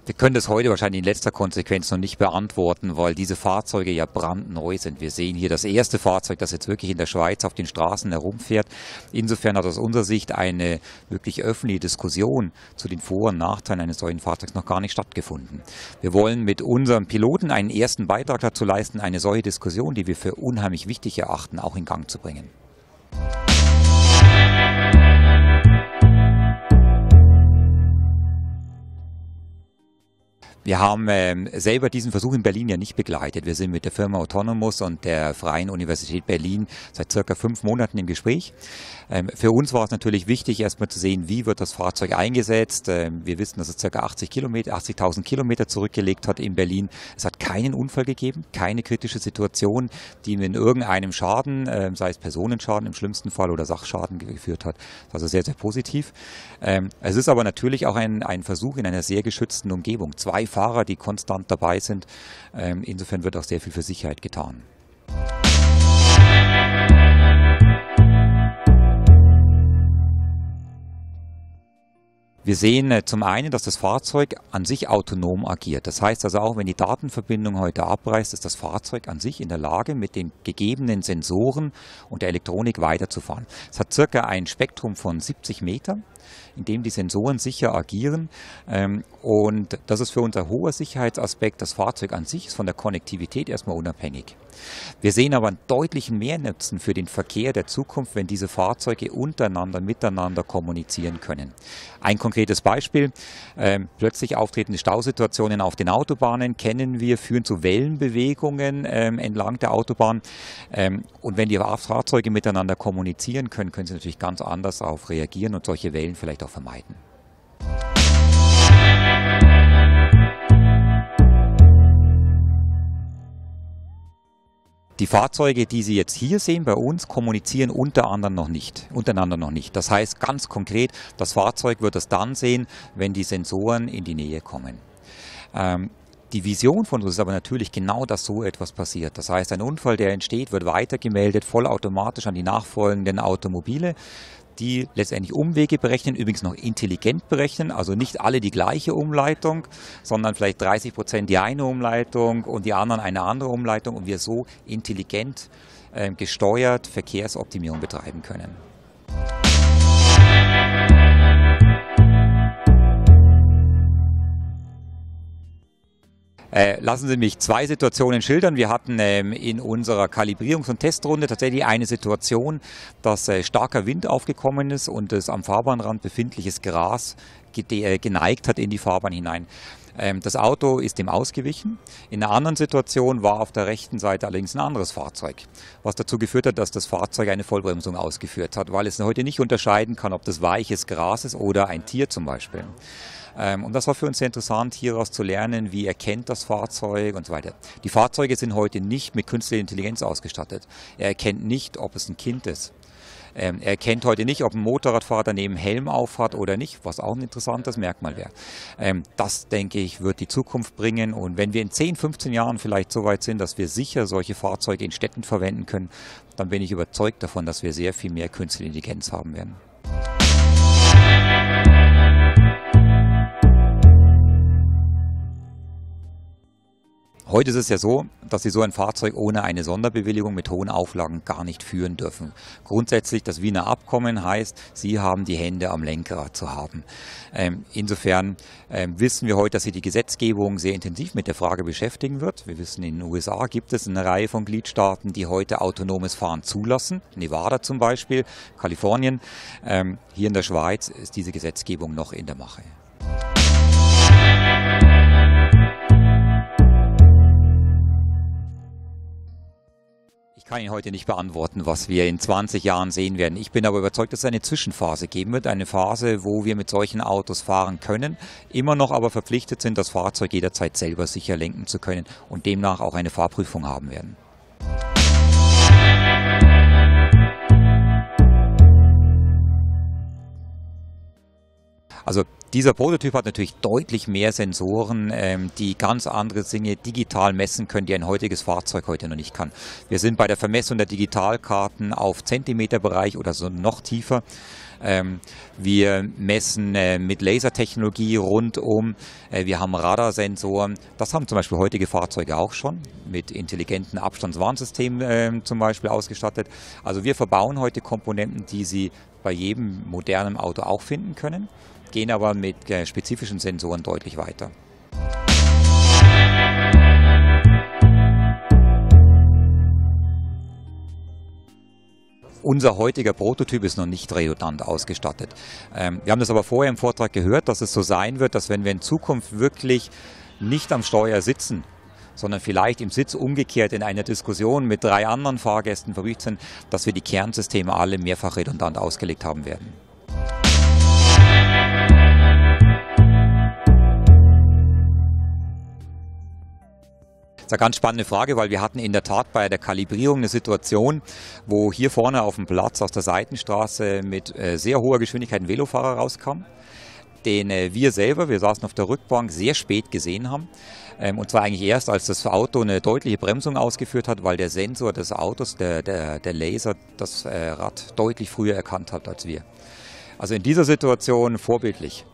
Wir können das heute wahrscheinlich in letzter Konsequenz noch nicht beantworten, weil diese Fahrzeuge ja brandneu sind. Wir sehen hier das erste Fahrzeug, das jetzt wirklich in der Schweiz auf den Straßen herumfährt. Insofern hat aus unserer Sicht eine wirklich öffentliche Diskussion zu den Vor- und Nachteilen eines solchen Fahrzeugs noch gar nicht stattgefunden. Wir wollen mit unserem Piloten einen ersten Beitrag dazu leisten, eine solche Diskussion, die wir für unheimlich wichtig erachten, auch in Gang zu bringen. Wir haben selber diesen Versuch in Berlin ja nicht begleitet. Wir sind mit der Firma Autonomous und der Freien Universität Berlin seit circa 5 Monaten im Gespräch. Für uns war es natürlich wichtig, erstmal zu sehen, wie wird das Fahrzeug eingesetzt. Wir wissen, dass es ca. 80.000 Kilometer zurückgelegt hat in Berlin. Es hat keinen Unfall gegeben, keine kritische Situation, die in irgendeinem Schaden, sei es Personenschaden im schlimmsten Fall oder Sachschaden geführt hat. Also sehr, sehr positiv. Es ist aber natürlich auch ein Versuch in einer sehr geschützten Umgebung. 2 Fahrer, die konstant dabei sind. Insofern wird auch sehr viel für Sicherheit getan. Wir sehen zum einen, dass das Fahrzeug an sich autonom agiert. Das heißt also auch, wenn die Datenverbindung heute abreißt, ist das Fahrzeug an sich in der Lage, mit den gegebenen Sensoren und der Elektronik weiterzufahren. Es hat circa ein Spektrum von 70 Metern, in dem die Sensoren sicher agieren. Und das ist für uns ein hoher Sicherheitsaspekt. Das Fahrzeug an sich ist von der Konnektivität erstmal unabhängig. Wir sehen aber einen deutlichen Mehrnutzen für den Verkehr der Zukunft, wenn diese Fahrzeuge miteinander kommunizieren können. Ein konkretes Beispiel, plötzlich auftretende Stausituationen auf den Autobahnen kennen wir, führen zu Wellenbewegungen entlang der Autobahn. Und wenn die Fahrzeuge miteinander kommunizieren können, können sie natürlich ganz anders darauf reagieren und solche Wellen vielleicht auch vermeiden. Die Fahrzeuge, die Sie jetzt hier sehen bei uns, kommunizieren untereinander noch nicht. Das heißt ganz konkret, das Fahrzeug wird es dann sehen, wenn die Sensoren in die Nähe kommen. Die Vision von uns ist aber natürlich genau, dass so etwas passiert. Das heißt, ein Unfall, der entsteht, wird weitergemeldet, vollautomatisch an die nachfolgenden Automobile, die letztendlich Umwege berechnen, übrigens noch intelligent berechnen, also nicht alle die gleiche Umleitung, sondern vielleicht 30% die eine Umleitung und die anderen eine andere Umleitung und wir so intelligent gesteuert Verkehrsoptimierung betreiben können. Lassen Sie mich 2 Situationen schildern. Wir hatten in unserer Kalibrierungs- und Testrunde tatsächlich eine Situation, dass starker Wind aufgekommen ist und das am Fahrbahnrand befindliches Gras geneigt hat in die Fahrbahn hinein. Das Auto ist dem ausgewichen. In einer anderen Situation war auf der rechten Seite allerdings ein anderes Fahrzeug, was dazu geführt hat, dass das Fahrzeug eine Vollbremsung ausgeführt hat, weil es heute nicht unterscheiden kann, ob das weiches Gras ist oder ein Tier zum Beispiel. Und das war für uns sehr interessant, hieraus zu lernen, wie erkennt das Fahrzeug und so weiter. Die Fahrzeuge sind heute nicht mit künstlicher Intelligenz ausgestattet. Er erkennt nicht, ob es ein Kind ist. Er erkennt heute nicht, ob ein Motorradfahrer daneben Helm aufhat oder nicht, was auch ein interessantes Merkmal wäre. Das, denke ich, wird die Zukunft bringen. Und wenn wir in 10, 15 Jahren vielleicht so weit sind, dass wir sicher solche Fahrzeuge in Städten verwenden können, dann bin ich überzeugt davon, dass wir sehr viel mehr künstliche Intelligenz haben werden. Heute ist es ja so, dass Sie so ein Fahrzeug ohne eine Sonderbewilligung mit hohen Auflagen gar nicht führen dürfen. Grundsätzlich, das Wiener Abkommen heißt, Sie haben die Hände am Lenkrad zu haben. Insofern wissen wir heute, dass sich die Gesetzgebung sehr intensiv mit der Frage beschäftigen wird. Wir wissen, in den USA gibt es eine Reihe von Gliedstaaten, die heute autonomes Fahren zulassen. Nevada zum Beispiel, Kalifornien. Hier in der Schweiz ist diese Gesetzgebung noch in der Mache. Ich kann Ihnen heute nicht beantworten, was wir in 20 Jahren sehen werden. Ich bin aber überzeugt, dass es eine Zwischenphase geben wird. Eine Phase, wo wir mit solchen Autos fahren können, immer noch aber verpflichtet sind, das Fahrzeug jederzeit selber sicher lenken zu können und demnach auch eine Fahrprüfung haben werden. Also dieser Prototyp hat natürlich deutlich mehr Sensoren, die ganz andere Dinge digital messen können, die ein heutiges Fahrzeug heute noch nicht kann. Wir sind bei der Vermessung der Digitalkarten auf Zentimeterbereich oder so noch tiefer. Wir messen mit Lasertechnologie rundum. Wir haben Radarsensoren. Das haben zum Beispiel heutige Fahrzeuge auch schon, mit intelligenten Abstandswarnsystemen zum Beispiel ausgestattet. Also wir verbauen heute Komponenten, die Sie bei jedem modernen Auto auch finden können, gehen aber mit spezifischen Sensoren deutlich weiter. Unser heutiger Prototyp ist noch nicht redundant ausgestattet. Wir haben das aber vorher im Vortrag gehört, dass es so sein wird, dass wenn wir in Zukunft wirklich nicht am Steuer sitzen, sondern vielleicht im Sitz umgekehrt in einer Diskussion mit 3 anderen Fahrgästen verbrieft sind, dass wir die Kernsysteme alle mehrfach redundant ausgelegt haben werden. Das ist eine ganz spannende Frage, weil wir hatten in der Tat bei der Kalibrierung eine Situation, wo hier vorne auf dem Platz aus der Seitenstraße mit sehr hoher Geschwindigkeit ein Velofahrer rauskam, den wir saßen auf der Rückbank, sehr spät gesehen haben. Und zwar eigentlich erst, als das Auto eine deutliche Bremsung ausgeführt hat, weil der Sensor des Autos, der Laser, das Rad deutlich früher erkannt hat als wir. Also in dieser Situation vorbildlich.